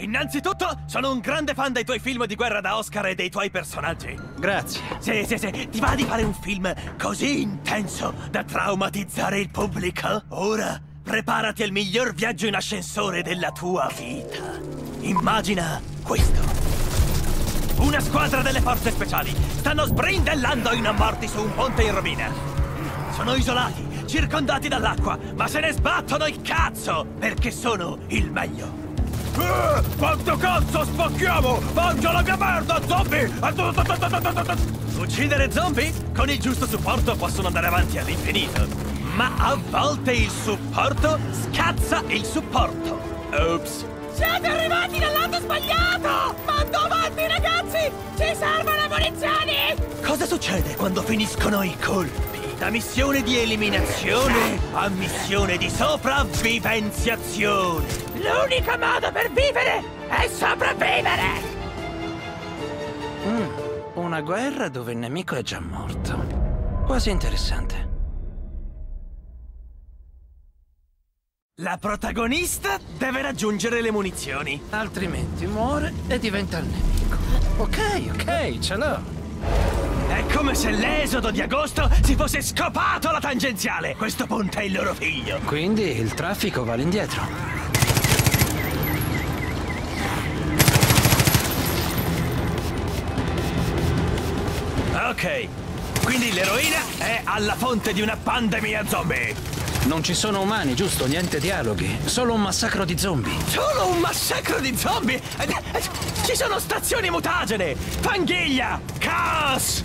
Innanzitutto, sono un grande fan dei tuoi film di guerra da Oscar e dei tuoi personaggi. Grazie. Sì. Ti va di fare un film così intenso da traumatizzare il pubblico? Ora, preparati al miglior viaggio in ascensore della tua vita. Immagina questo. Una squadra delle forze speciali stanno sbrindellando in ammorti su un ponte in rovina. Sono isolati, circondati dall'acqua, ma se ne sbattono il cazzo, perché sono il meglio. Quanto cazzo spacchiamo? Mangia la mia merda, zombie! Uccidere zombie? Con il giusto supporto possono andare avanti all'infinito. Ma a volte il supporto scazza il supporto. Ops. Siete arrivati dal lato sbagliato! Mando avanti, ragazzi! Ci servono munizioni! Cosa succede quando finiscono i colpi? Da missione di eliminazione a missione di sopravvivenziazione. L'unico modo per vivere è sopravvivere! Una guerra dove il nemico è già morto. Quasi interessante. La protagonista deve raggiungere le munizioni. Altrimenti muore e diventa il nemico. Ok, ce l'ho. È come se l'esodo di agosto si fosse scopato la tangenziale. Questo ponte è il loro figlio. Quindi il traffico va all'indietro. Ok, quindi l'eroina è alla fonte di una pandemia zombie. Non ci sono umani, giusto? Niente dialoghi. Solo un massacro di zombie. Solo un massacro di zombie? Ci sono stazioni mutagene! Fanghiglia! Caos!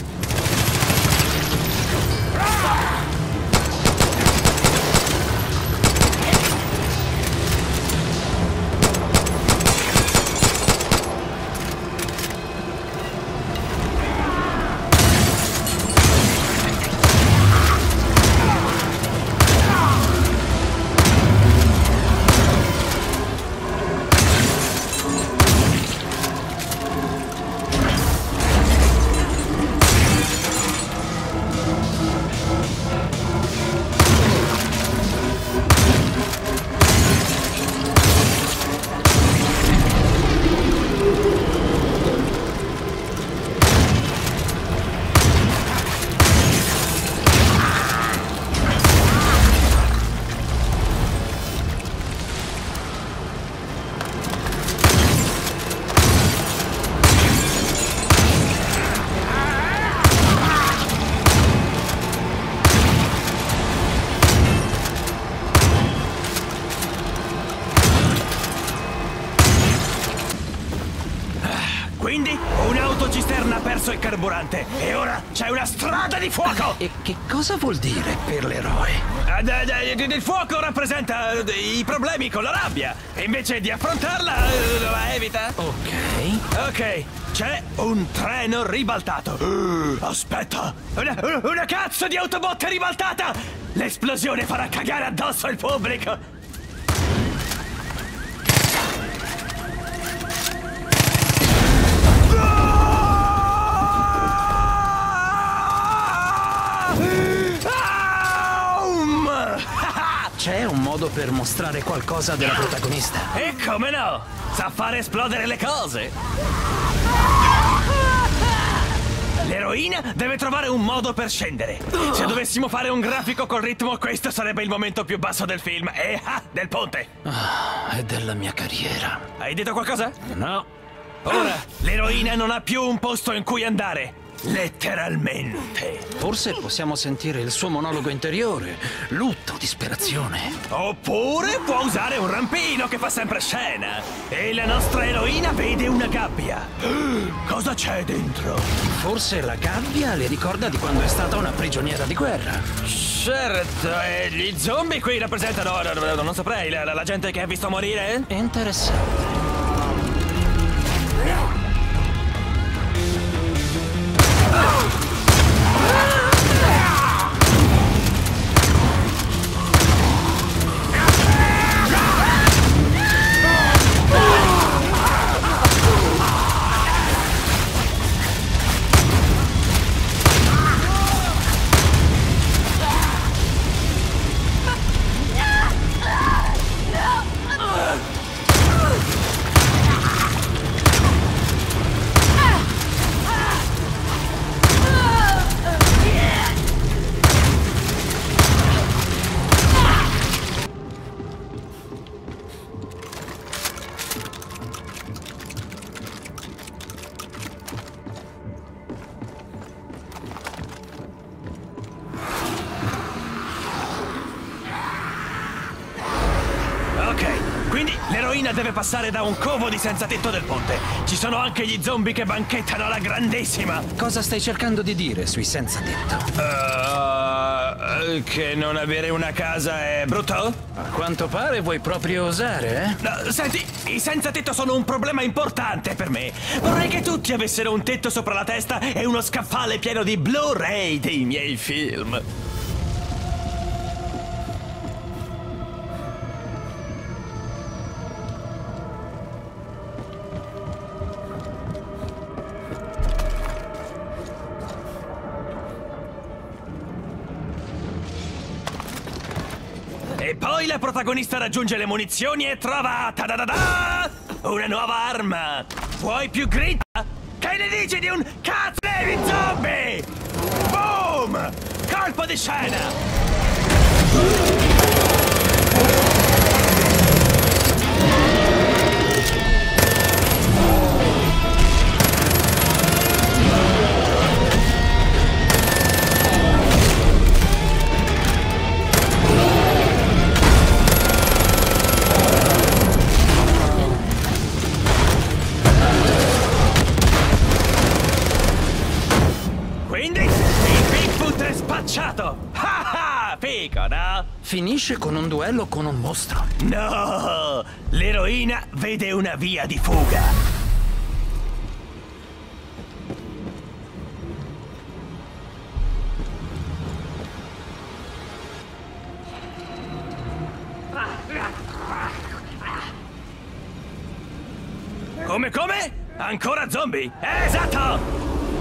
Quindi un'autocisterna ha perso il carburante e ora c'è una strada di fuoco! E che cosa vuol dire per l'eroe? Il fuoco rappresenta i problemi con la rabbia e invece di affrontarla la evita. Ok, c'è un treno ribaltato. Aspetta, una cazzo di autobotte ribaltata! L'esplosione farà cagare addosso il pubblico! C'è un modo per mostrare qualcosa della protagonista? E come no? Sa fare esplodere le cose! L'eroina deve trovare un modo per scendere. Se dovessimo fare un grafico col ritmo, questo sarebbe il momento più basso del film. E del ponte. È della mia carriera. Hai detto qualcosa? No. Ora, l'eroina non ha più un posto in cui andare. Letteralmente. Forse possiamo sentire il suo monologo interiore. Lutto, disperazione. Oppure può usare un rampino che fa sempre scena. E la nostra eroina vede una gabbia. Cosa c'è dentro? Forse la gabbia le ricorda di quando è stata una prigioniera di guerra. Certo, e gli zombie qui rappresentano, non saprei, la gente che ha visto morire? Interessante. Quindi l'eroina deve passare da un covo di senza tetto del ponte. Ci sono anche gli zombie che banchettano alla grandissima. Cosa stai cercando di dire sui senza tetto? Che non avere una casa è brutto? A quanto pare vuoi proprio osare, eh? No, senti, i senza tetto sono un problema importante per me. Vorrei che tutti avessero un tetto sopra la testa e uno scaffale pieno di Blu-ray dei miei film. E poi la protagonista raggiunge le munizioni e trova ta-da-da-da! Una nuova arma! Vuoi più grinta? Che ne dici di un cazzo di zombie? Boom! Colpo di scena! Figo, no? Finisce con un duello con un mostro. No! L'eroina vede una via di fuga. Come? Ancora zombie? Esatto!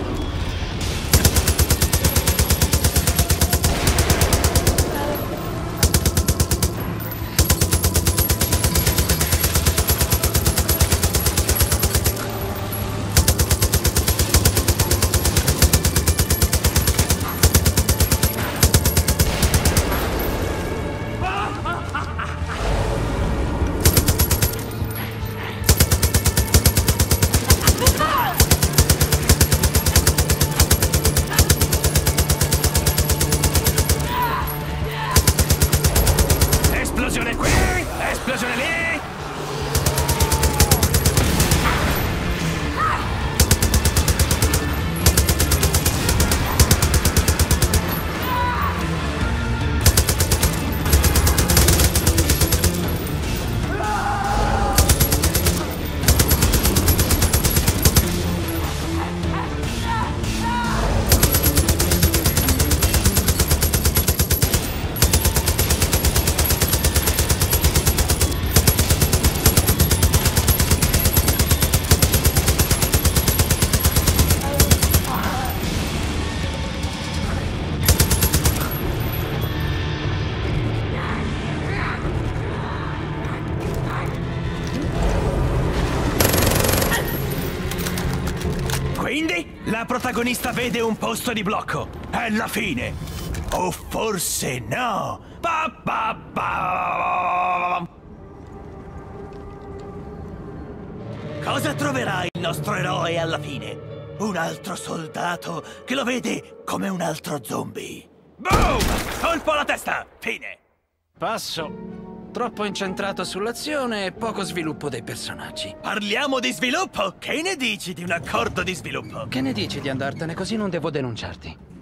Esplosione qui! Esplosione lì! Quindi la protagonista vede un posto di blocco. È la fine. O forse no. Cosa troverà il nostro eroe alla fine? Un altro soldato che lo vede come un altro zombie. Boom! Colpo alla testa! Fine! Passo. Troppo incentrato sull'azione e poco sviluppo dei personaggi. Parliamo di sviluppo? Che ne dici di un accordo di sviluppo? Che ne dici di andartene, così non devo denunciarti?